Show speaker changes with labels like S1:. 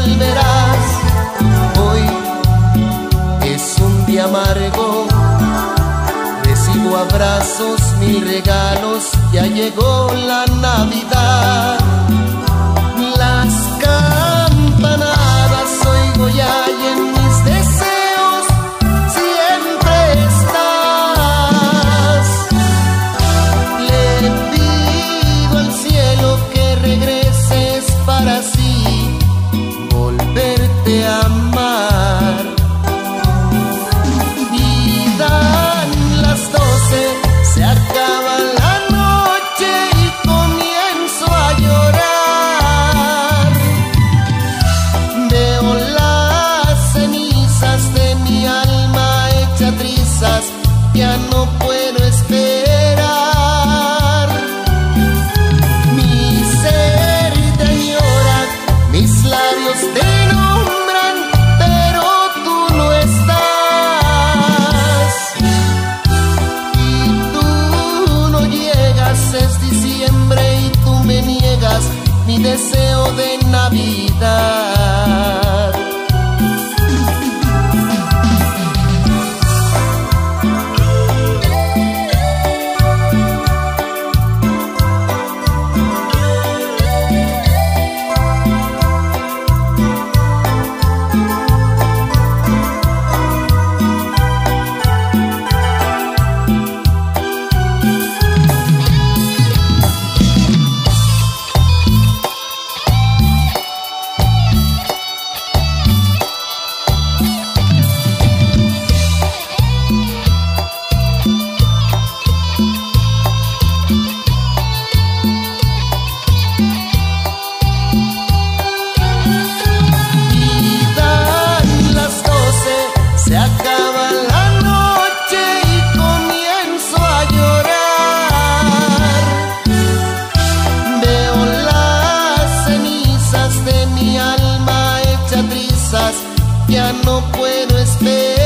S1: volverás. Hoy es un día amargo, recibo abrazos, mil regalos, ya llegó la Navidad. Las campanadas oigo ya y en mis deseos siempre estás. Le pido al cielo que regreses para así volverte a amar. Y dan las 12, se acaba la noche y comienzo a llorar. Veo las cenizas de mi alma hecha trizas, ya no puedo esperar. Mi ser te añora, mis labios te nombran, pero tú no estás. Y tú no llegas, es diciembre y tú me niegas mi deseo de Navidad. Se acaba la noche y comienzo a llorar. Veo las cenizas de mi alma hecha trizas, ya no puedo esperar.